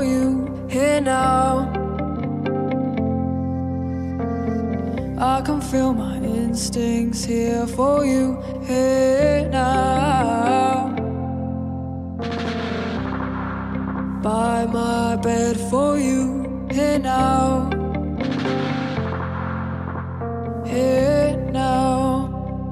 for you here now. I can feel my instincts here for you here now. By my bed for you here now. Here now.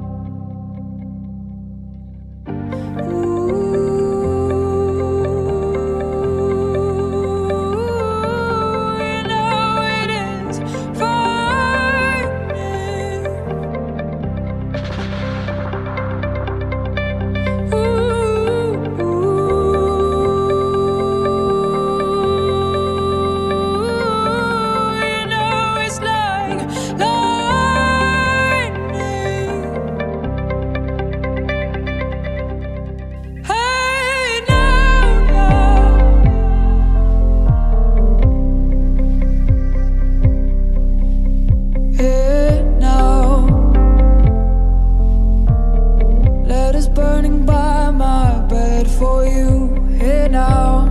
Burning by my bed for you here now.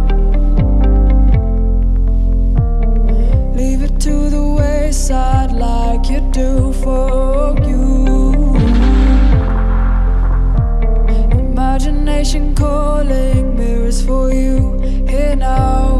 Leave it to the wayside like you do for you. Imagination calling, mirrors for you here now.